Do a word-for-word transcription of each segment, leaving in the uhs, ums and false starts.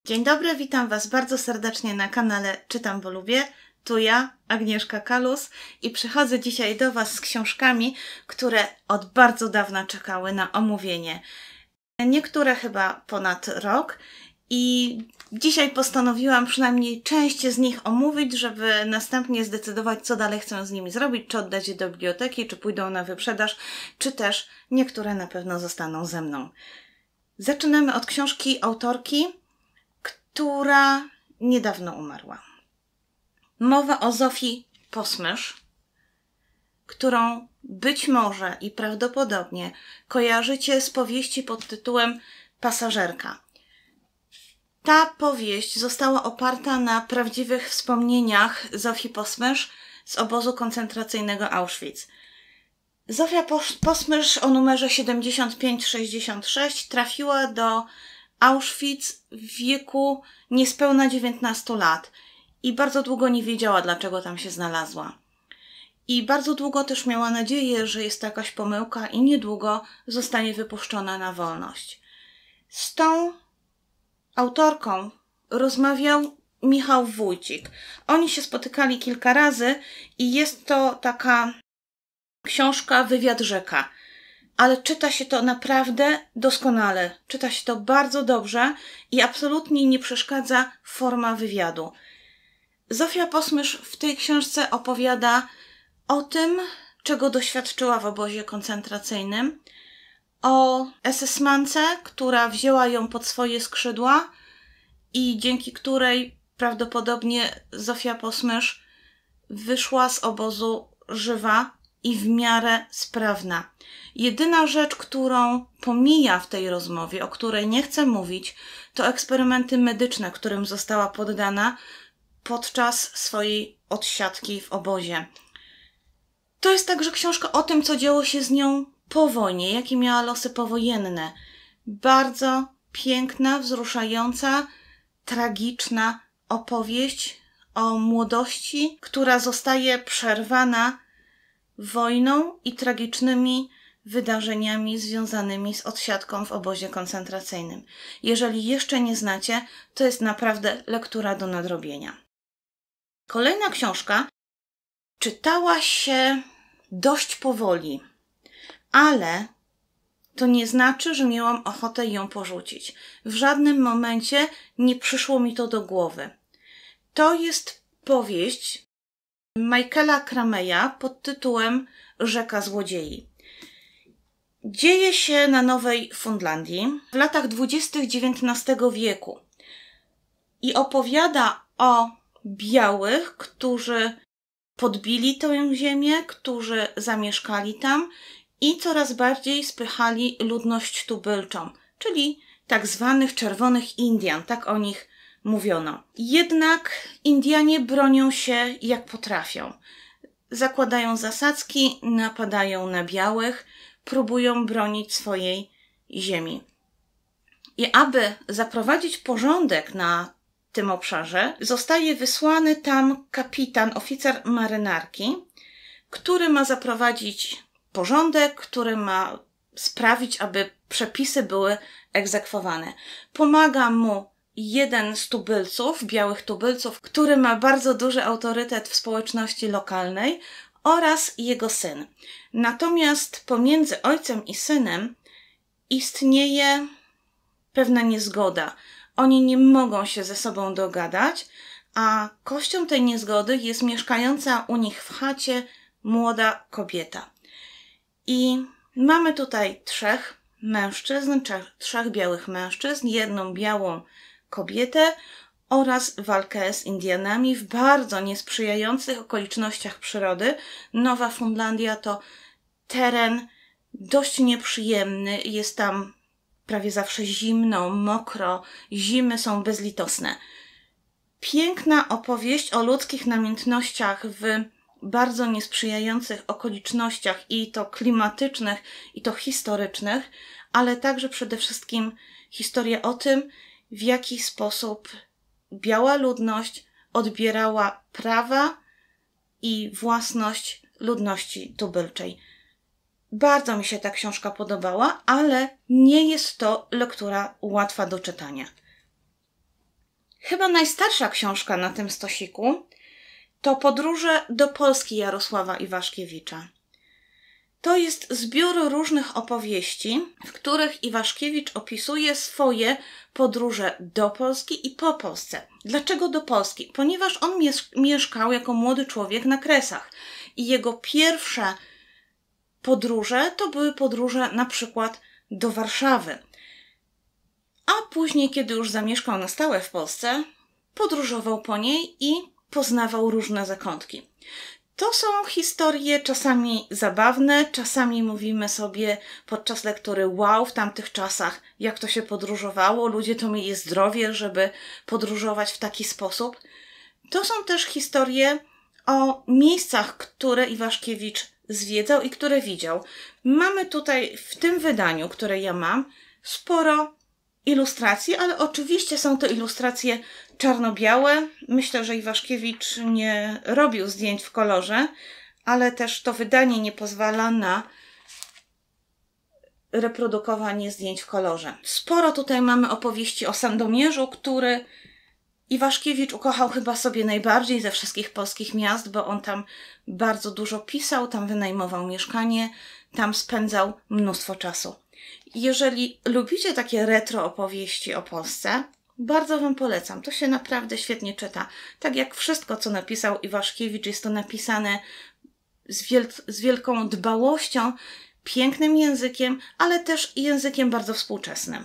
Dzień dobry, witam Was bardzo serdecznie na kanale Czytam, bo lubię. Tu ja, Agnieszka Kalus, i przychodzę dzisiaj do Was z książkami, które od bardzo dawna czekały na omówienie. Niektóre chyba ponad rok i dzisiaj postanowiłam przynajmniej część z nich omówić, żeby następnie zdecydować, co dalej chcę z nimi zrobić, czy oddać je do biblioteki, czy pójdą na wyprzedaż, czy też niektóre na pewno zostaną ze mną. Zaczynamy od książki autorki, która niedawno umarła. Mowa o Zofii Posmysz, którą być może i prawdopodobnie kojarzycie z powieści pod tytułem Pasażerka. Ta powieść została oparta na prawdziwych wspomnieniach Zofii Posmysz z obozu koncentracyjnego Auschwitz. Zofia Posmysz o numerze siedemdziesiąt pięć sześćdziesiąt sześć trafiła do Auschwitz w wieku niespełna dziewiętnastu lat i bardzo długo nie wiedziała, dlaczego tam się znalazła. I bardzo długo też miała nadzieję, że jest to jakaś pomyłka i niedługo zostanie wypuszczona na wolność. Z tą autorką rozmawiał Michał Wójcik. Oni się spotykali kilka razy i jest to taka książka Wywiad rzeka. Ale czyta się to naprawdę doskonale. Czyta się to bardzo dobrze i absolutnie nie przeszkadza forma wywiadu. Zofia Posmysz w tej książce opowiada o tym, czego doświadczyła w obozie koncentracyjnym, o esesmance, która wzięła ją pod swoje skrzydła i dzięki której prawdopodobnie Zofia Posmysz wyszła z obozu żywa i w miarę sprawna. Jedyna rzecz, którą pomija w tej rozmowie, o której nie chcę mówić, to eksperymenty medyczne, którym została poddana podczas swojej odsiadki w obozie. To jest także książka o tym, co działo się z nią po wojnie, jakie miała losy powojenne. Bardzo piękna, wzruszająca, tragiczna opowieść o młodości, która zostaje przerwana wojną i tragicznymi wydarzeniami związanymi z odsiadką w obozie koncentracyjnym. Jeżeli jeszcze nie znacie, to jest naprawdę lektura do nadrobienia. Kolejna książka czytała się dość powoli, ale to nie znaczy, że miałam ochotę ją porzucić. W żadnym momencie nie przyszło mi to do głowy. To jest powieść Michaela Crameya pod tytułem Rzeka złodziei. Dzieje się na Nowej Fundlandii w latach dwudziestych dziewiętnastego wieku i opowiada o białych, którzy podbili tę ziemię, którzy zamieszkali tam i coraz bardziej spychali ludność tubylczą, czyli tak zwanych czerwonych Indian, tak o nich mówiono. Jednak Indianie bronią się jak potrafią. Zakładają zasadzki, napadają na białych, próbują bronić swojej ziemi. I aby zaprowadzić porządek na tym obszarze, zostaje wysłany tam kapitan, oficer marynarki, który ma zaprowadzić porządek, który ma sprawić, aby przepisy były egzekwowane. Pomaga mu jeden z tubylców, białych tubylców, który ma bardzo duży autorytet w społeczności lokalnej, oraz jego syn. Natomiast pomiędzy ojcem i synem istnieje pewna niezgoda. Oni nie mogą się ze sobą dogadać, a kością tej niezgody jest mieszkająca u nich w chacie młoda kobieta. I mamy tutaj trzech mężczyzn, trzech, trzech białych mężczyzn, jedną białą kobietę oraz walkę z Indianami w bardzo niesprzyjających okolicznościach przyrody. Nowa Fundlandia to teren dość nieprzyjemny, jest tam prawie zawsze zimno, mokro, zimy są bezlitosne. Piękna opowieść o ludzkich namiętnościach w bardzo niesprzyjających okolicznościach i to klimatycznych, i to historycznych, ale także przede wszystkim historia o tym, w jaki sposób biała ludność odbierała prawa i własność ludności tubylczej. Bardzo mi się ta książka podobała, ale nie jest to lektura łatwa do czytania. Chyba najstarsza książka na tym stosiku to Podróże do Polski Jarosława Iwaszkiewicza. To jest zbiór różnych opowieści, w których Iwaszkiewicz opisuje swoje podróże do Polski i po Polsce. Dlaczego do Polski? Ponieważ on mieszkał jako młody człowiek na Kresach i jego pierwsze podróże to były podróże na przykład do Warszawy. A później, kiedy już zamieszkał na stałe w Polsce, podróżował po niej i poznawał różne zakątki. To są historie czasami zabawne, czasami mówimy sobie podczas lektury wow, w tamtych czasach jak to się podróżowało, ludzie to mieli zdrowie, żeby podróżować w taki sposób. To są też historie o miejscach, które Iwaszkiewicz zwiedzał i które widział. Mamy tutaj w tym wydaniu, które ja mam, sporo ilustracji, ale oczywiście są to ilustracje czarno-białe. Myślę, że Iwaszkiewicz nie robił zdjęć w kolorze, ale też to wydanie nie pozwala na reprodukowanie zdjęć w kolorze. Sporo tutaj mamy opowieści o Sandomierzu, który Iwaszkiewicz ukochał chyba sobie najbardziej ze wszystkich polskich miast, bo on tam bardzo dużo pisał, tam wynajmował mieszkanie, tam spędzał mnóstwo czasu. Jeżeli lubicie takie retro opowieści o Polsce, bardzo wam polecam. To się naprawdę świetnie czyta. Tak jak wszystko, co napisał Iwaszkiewicz, jest to napisane z, wiel z wielką dbałością, pięknym językiem, ale też językiem bardzo współczesnym.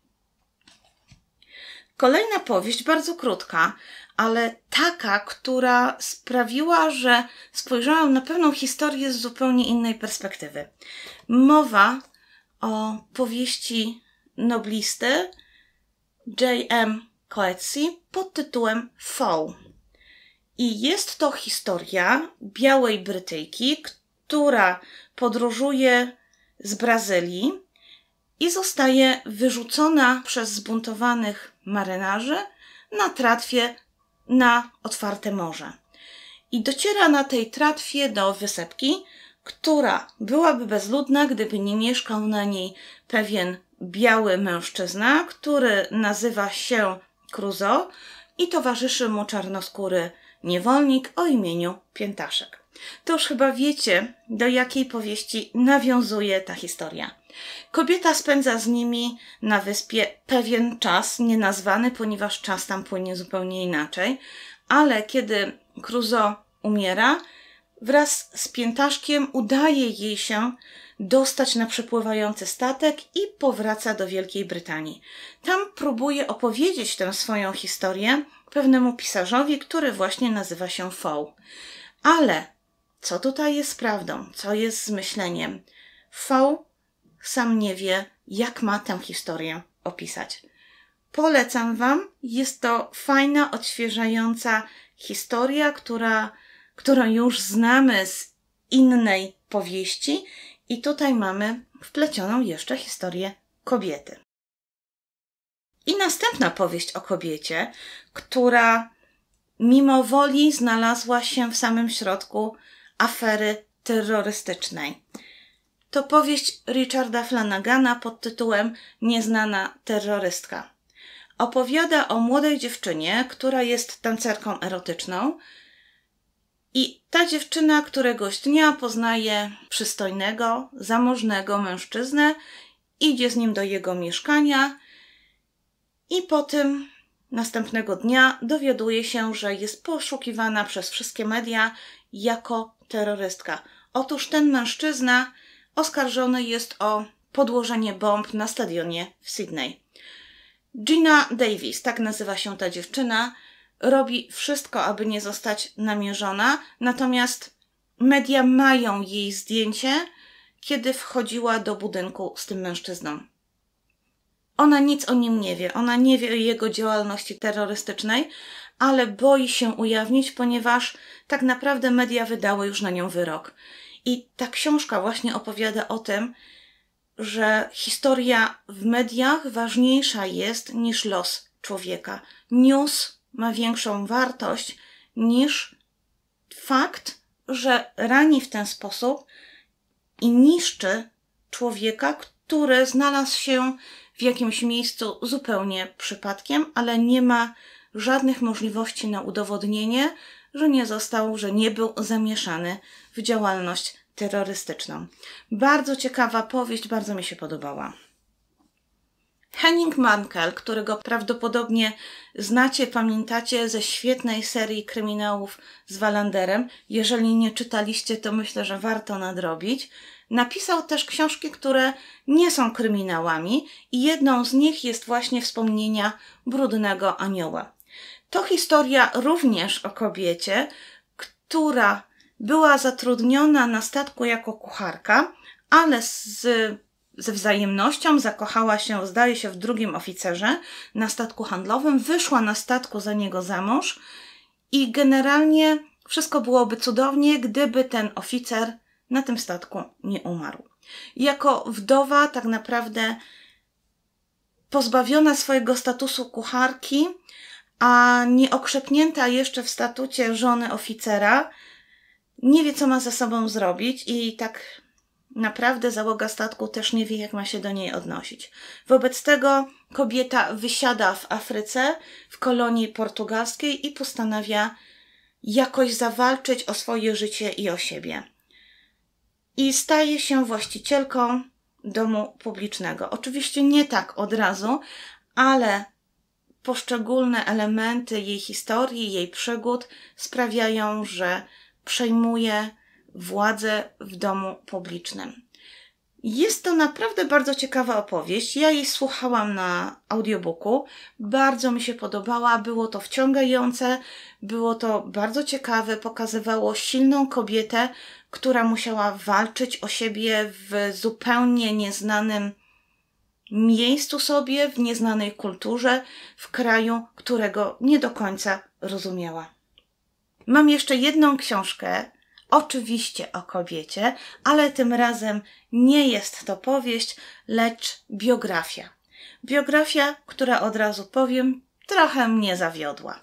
Kolejna powieść, bardzo krótka, ale taka, która sprawiła, że spojrzałam na pewną historię z zupełnie innej perspektywy. Mowa o powieści noblisty J M Coetzee pod tytułem Foe. I jest to historia białej Brytyjki, która podróżuje z Brazylii i zostaje wyrzucona przez zbuntowanych marynarzy na tratwie na otwarte morze. I dociera na tej tratwie do wysepki, która byłaby bezludna, gdyby nie mieszkał na niej pewien biały mężczyzna, który nazywa się Crusoe i towarzyszy mu czarnoskóry niewolnik o imieniu Piętaszek. To już chyba wiecie, do jakiej powieści nawiązuje ta historia. Kobieta spędza z nimi na wyspie pewien czas, nienazwany, ponieważ czas tam płynie zupełnie inaczej, ale kiedy Crusoe umiera, wraz z Piętaszkiem udaje jej się dostać na przepływający statek i powraca do Wielkiej Brytanii. Tam próbuje opowiedzieć tę swoją historię pewnemu pisarzowi, który właśnie nazywa się Foe. Ale co tutaj jest prawdą? Co jest zmyśleniem? Foe sam nie wie, jak ma tę historię opisać. Polecam wam. Jest to fajna, odświeżająca historia, która, którą już znamy z innej powieści. I tutaj mamy wplecioną jeszcze historię kobiety. I następna powieść o kobiecie, która mimo woli znalazła się w samym środku afery terrorystycznej. To powieść Richarda Flanagana pod tytułem Nieznana terrorystka. Opowiada o młodej dziewczynie, która jest tancerką erotyczną i ta dziewczyna któregoś dnia poznaje przystojnego, zamożnego mężczyznę, idzie z nim do jego mieszkania i potem następnego dnia dowiaduje się, że jest poszukiwana przez wszystkie media jako terrorystka. Otóż ten mężczyzna oskarżony jest o podłożenie bomb na stadionie w Sydney. Gina Davis, tak nazywa się ta dziewczyna, robi wszystko, aby nie zostać namierzona, natomiast media mają jej zdjęcie, kiedy wchodziła do budynku z tym mężczyzną. Ona nic o nim nie wie, ona nie wie o jego działalności terrorystycznej, ale boi się ujawnić, ponieważ tak naprawdę media wydały już na nią wyrok. I ta książka właśnie opowiada o tym, że historia w mediach ważniejsza jest niż los człowieka. News ma większą wartość niż fakt, że rani w ten sposób i niszczy człowieka, który znalazł się w jakimś miejscu zupełnie przypadkiem, ale nie ma żadnych możliwości na udowodnienie, że nie został, że nie był zamieszany w działalność terrorystyczną. Bardzo ciekawa powieść, bardzo mi się podobała. Henning Mankell, którego prawdopodobnie znacie, pamiętacie ze świetnej serii kryminałów z Wallanderem. Jeżeli nie czytaliście, to myślę, że warto nadrobić. Napisał też książki, które nie są kryminałami i jedną z nich jest właśnie Wspomnienia Brudnego Anioła. To historia również o kobiecie, która była zatrudniona na statku jako kucharka, ale z ze wzajemnością zakochała się, zdaje się, w drugim oficerze na statku handlowym, wyszła na statku za niego za mąż i generalnie wszystko byłoby cudownie, gdyby ten oficer na tym statku nie umarł. Jako wdowa tak naprawdę pozbawiona swojego statusu kucharki, a nie okrzepnięta jeszcze w statucie żony oficera, nie wie, co ma ze sobą zrobić i tak naprawdę załoga statku też nie wie, jak ma się do niej odnosić. Wobec tego kobieta wysiada w Afryce, w kolonii portugalskiej i postanawia jakoś zawalczyć o swoje życie i o siebie. I staje się właścicielką domu publicznego. Oczywiście nie tak od razu, ale poszczególne elementy jej historii, jej przygód sprawiają, że przejmuje władzę w domu publicznym. Jest to naprawdę bardzo ciekawa opowieść. Ja jej słuchałam na audiobooku. Bardzo mi się podobała. Było to wciągające, było to bardzo ciekawe. Pokazywało silną kobietę, która musiała walczyć o siebie w zupełnie nieznanym miejscu sobie, w nieznanej kulturze, w kraju, którego nie do końca rozumiała. Mam jeszcze jedną książkę, oczywiście o kobiecie, ale tym razem nie jest to powieść, lecz biografia. Biografia, która, od razu powiem, trochę mnie zawiodła.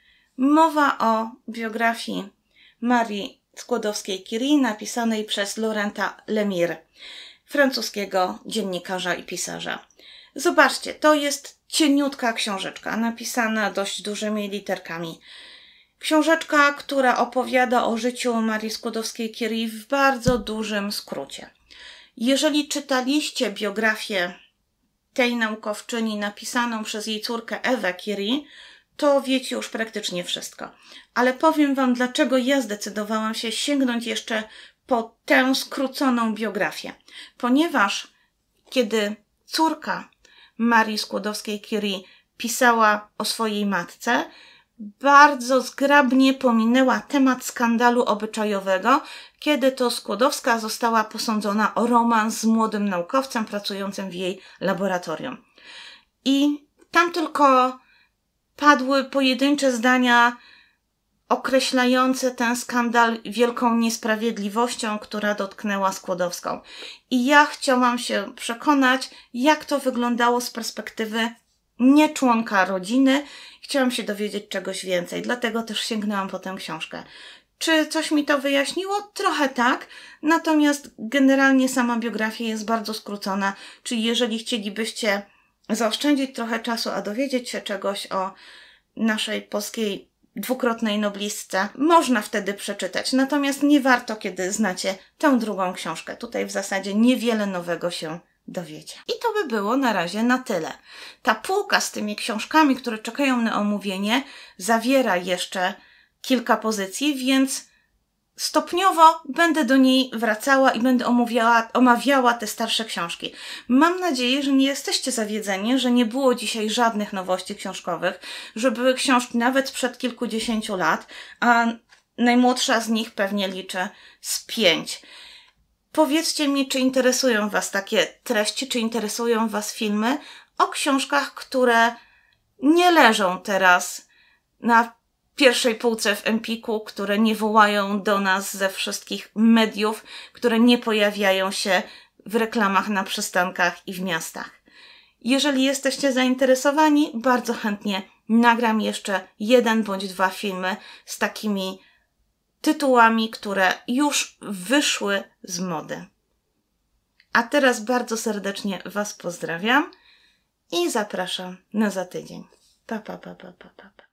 Mowa o biografii Marii Skłodowskiej-Curie, napisanej przez Laurenta Lemire, francuskiego dziennikarza i pisarza. Zobaczcie, to jest cieniutka książeczka, napisana dość dużymi literkami. Książeczka, która opowiada o życiu Marii Skłodowskiej-Curie w bardzo dużym skrócie. Jeżeli czytaliście biografię tej naukowczyni napisaną przez jej córkę Ewę Curie, to wiecie już praktycznie wszystko. Ale powiem wam, dlaczego ja zdecydowałam się sięgnąć jeszcze po tę skróconą biografię. Ponieważ kiedy córka Marii Skłodowskiej-Curie pisała o swojej matce, bardzo zgrabnie pominęła temat skandalu obyczajowego, kiedy to Skłodowska została posądzona o romans z młodym naukowcem pracującym w jej laboratorium. I tam tylko padły pojedyncze zdania określające ten skandal wielką niesprawiedliwością, która dotknęła Skłodowską. I ja chciałam się przekonać, jak to wyglądało z perspektywy nie członka rodziny. Chciałam się dowiedzieć czegoś więcej, dlatego też sięgnęłam po tę książkę. Czy coś mi to wyjaśniło? Trochę tak, natomiast generalnie sama biografia jest bardzo skrócona, czyli jeżeli chcielibyście zaoszczędzić trochę czasu, a dowiedzieć się czegoś o naszej polskiej dwukrotnej noblistce, można wtedy przeczytać, natomiast nie warto, kiedy znacie tę drugą książkę. Tutaj w zasadzie niewiele nowego się dowiecie. I to by było na razie na tyle. Ta półka z tymi książkami, które czekają na omówienie, zawiera jeszcze kilka pozycji, więc stopniowo będę do niej wracała i będę omawiała, omawiała te starsze książki. Mam nadzieję, że nie jesteście zawiedzeni, że nie było dzisiaj żadnych nowości książkowych, że były książki nawet sprzed kilkudziesięciu lat, a najmłodsza z nich pewnie liczy z pięć. Powiedzcie mi, czy interesują was takie treści, czy interesują was filmy o książkach, które nie leżą teraz na pierwszej półce w Empiku, które nie wołają do nas ze wszystkich mediów, które nie pojawiają się w reklamach na przystankach i w miastach. Jeżeli jesteście zainteresowani, bardzo chętnie nagram jeszcze jeden bądź dwa filmy z takimi tytułami, które już wyszły z mody. A teraz bardzo serdecznie was pozdrawiam i zapraszam na za tydzień. Pa, pa, pa, pa, pa, pa.